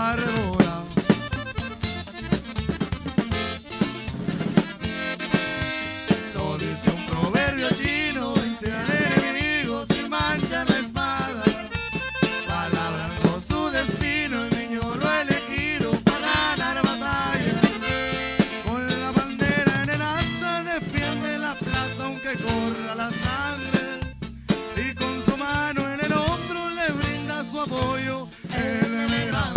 ardora. Lo dice un proverbio chino, vence al enemigo sin manchar la espada. Palabrando su destino, el niño lo ha elegido para ganar batalla. Con la bandera en el asta defiende la plaza aunque corra la sangre. Y con su mano en el hombro le brinda su apoyo el emigrante.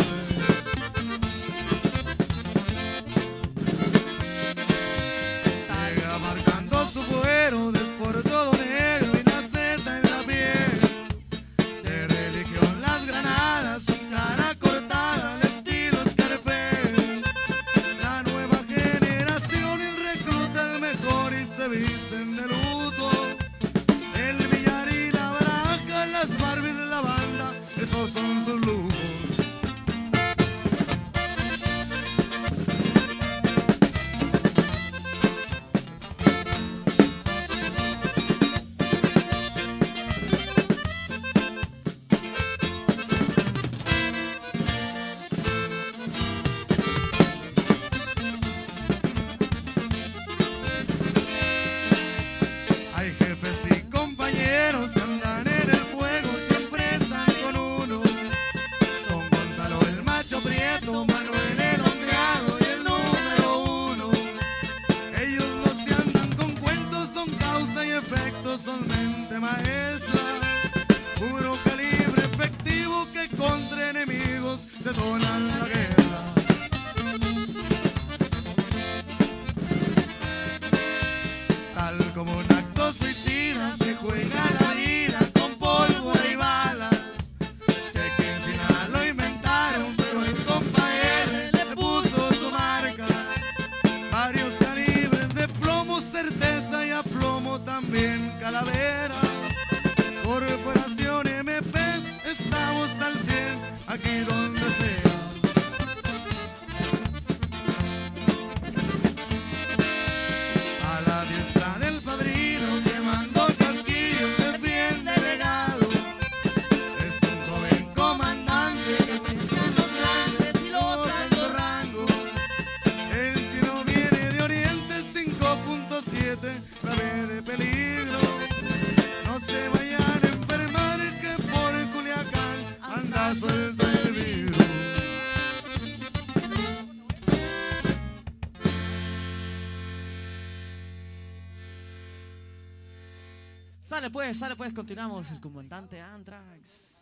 Llega marcando su cuero por todo negro y la seta en la piel. De religión las granadas, su cara cortada al estilo Scarface. La nueva generación recluta el mejor y se visten de luto. El billar y la baraja, las Barbies, la banda, esos son sus lujos. Hay jefes y compañeros que andan en el fuego y siempre están con uno. Son Gonzalo el macho prieto, Manuel el ondeado y el número uno. Ellos no se andan con cuentos, son causa y efecto, son mente maestra. Puro calibre efectivo que contra enemigos detonan la guerra. Tal como un acto suicida se juega la vida con pólvora y balas. Sé que en China lo inventaron, pero el compa R le puso su marca. Varios calibres de plomo, certeza y aplomo, también calaveras. Corporación MP, estamos al 100, aquí donde sea. A la diestra del padrino que mandó Casquillo defiende el legado. Es un joven comandante que pensó en los grandes y los altos rangos. El chino viene de Oriente 5.7, grave de peligro. No se vayan a enfermar que por Culiacán anda suelto el virus. Sale pues, continuamos. El comandante Anthrax.